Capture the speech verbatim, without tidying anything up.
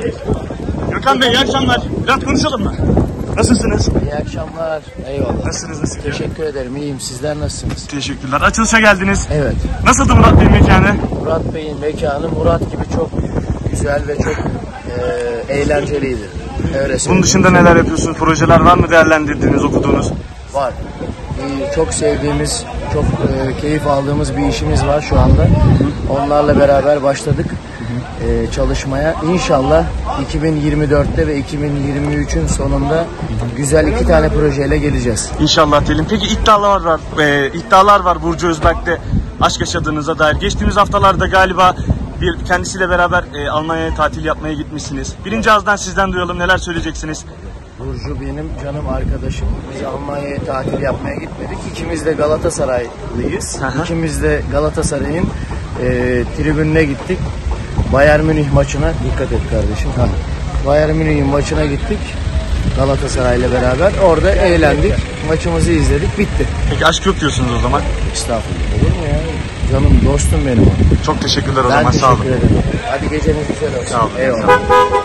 Gökhan Bey iyi akşamlar. Biraz konuşalım mı? Nasılsınız? İyi akşamlar. Eyvallah. Nasılsınız? Nasıl gidiyor? Teşekkür ederim. İyiyim. Sizler nasılsınız? Teşekkürler. Açılışa geldiniz. Evet. Nasıldı Murat Bey'in mekanı? Murat Bey'in mekanı Murat gibi çok güzel ve çok e, eğlenceliydi. Öyle Bunun dışında neler yapıyorsunuz? Projeler var mı değerlendirdiğiniz, okuduğunuz? Var. Ee, çok sevdiğimiz, çok e, keyif aldığımız bir işimiz var şu anda. Onlarla beraber başladık e, çalışmaya. İnşallah iki bin yirmi dörtte ve iki bin yirmi üçün sonunda güzel iki tane projeyle geleceğiz. İnşallah diyelim. Peki iddialar var. E, iddialar var Burcu Özberk'te aşk yaşadığınıza dair. Geçtiğimiz haftalarda galiba bir kendisiyle beraber e, Almanya'ya tatil yapmaya gitmişsiniz. Birinci ağızdan sizden duyalım. Neler söyleyeceksiniz? Burcu benim canım arkadaşım. Biz Almanya'ya tatil yapmaya gitmedik. İkimiz de Galatasaraylıyız. İkimiz de Galatasaray'ın e, tribününe gittik. Bayern Münih maçına, dikkat et kardeşim. Ha. Bayern Münih'in maçına gittik. Galatasaray'la beraber. Orada eğlendik. Maçımızı izledik. Bitti. Peki aşk yok diyorsunuz o zaman. Estağfurullah. Olur mu ya? Canım, dostum benim. Çok teşekkürler o Ben zaman. Sağ olun. teşekkür ederim. Hadi geceniz güzel olsun. Sağ olun. Eyvallah.